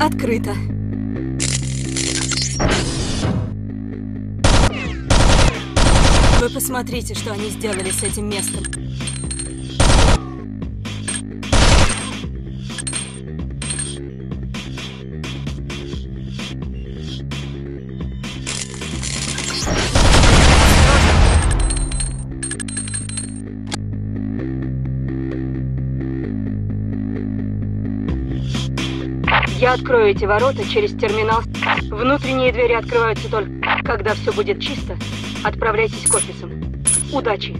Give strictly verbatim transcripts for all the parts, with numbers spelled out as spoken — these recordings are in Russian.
Открыто. Вы посмотрите, что они сделали с этим местом. Я открою эти ворота через терминал. Внутренние двери открываются только, когда все будет чисто. Отправляйтесь к офисам. Удачи!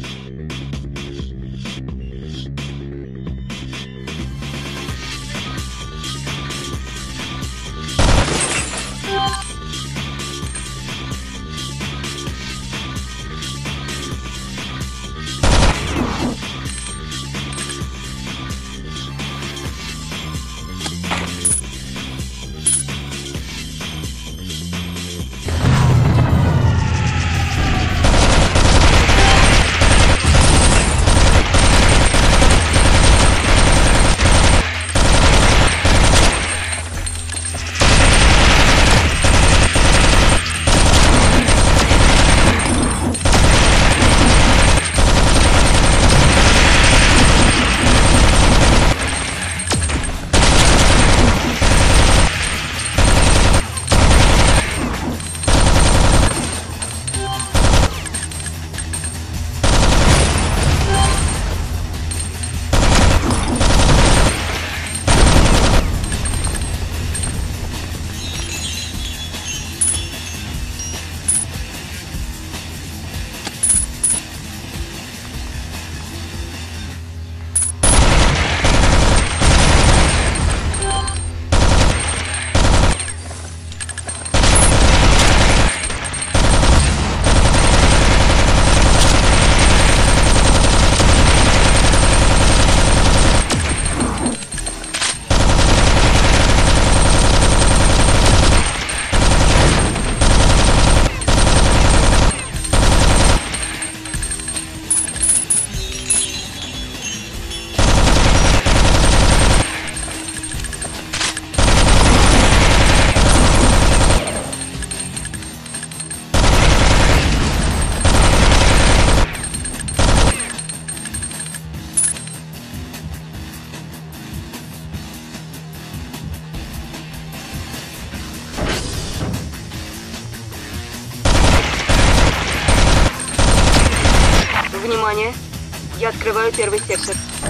Внимание! Я открываю первый сектор.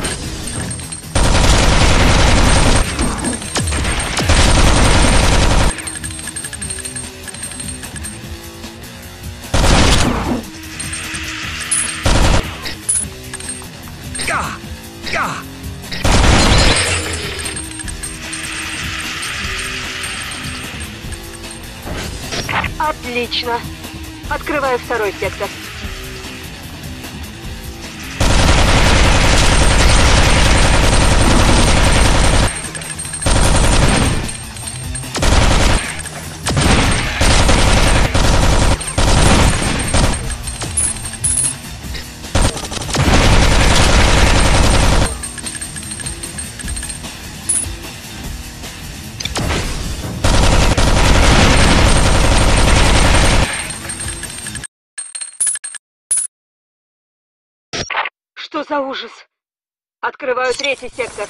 Отлично! Открываю второй сектор. Что за ужас? Открываю третий сектор.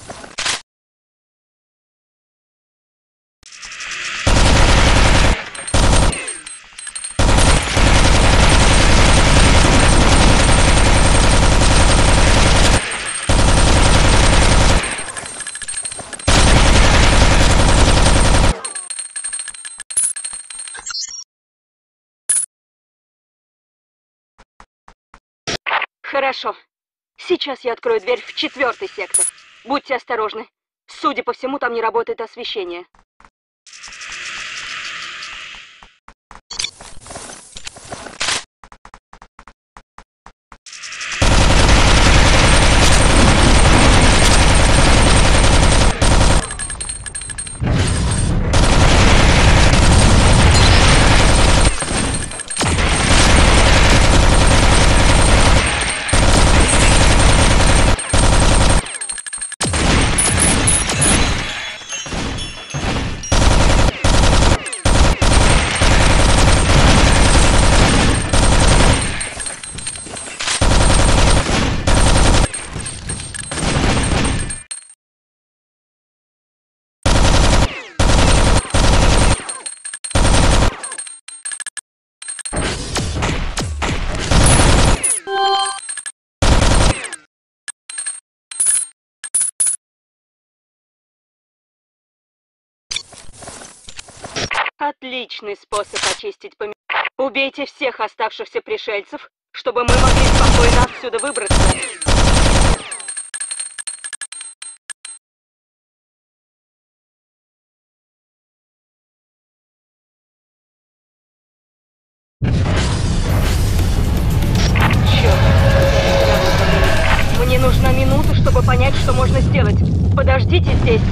Хорошо. Сейчас я открою дверь в четвертый сектор. Будьте осторожны. Судя по всему, там не работает освещение. Отличный способ очистить помещение. Убейте всех оставшихся пришельцев, чтобы мы могли спокойно отсюда выбраться. Мне нужна минута, чтобы понять, что можно сделать. Подождите здесь.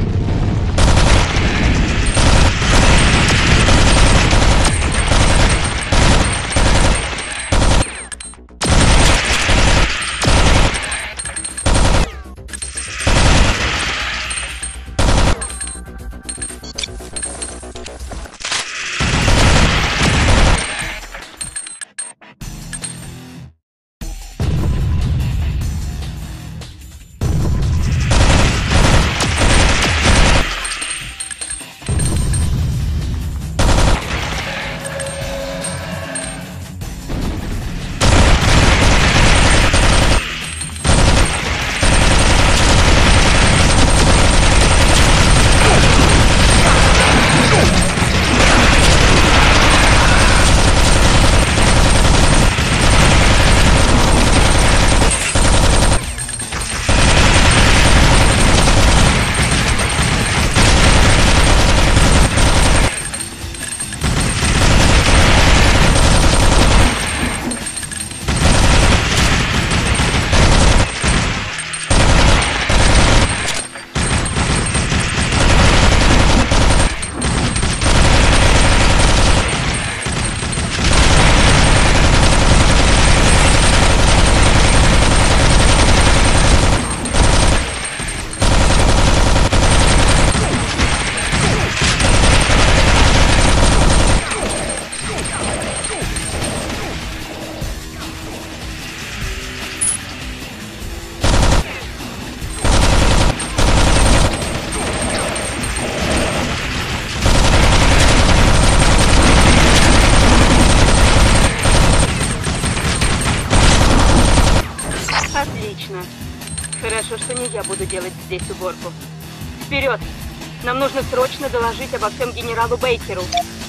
Отлично. Хорошо, что не я буду делать здесь уборку. Вперед! Нам нужно срочно доложить обо всем генералу Бейкеру.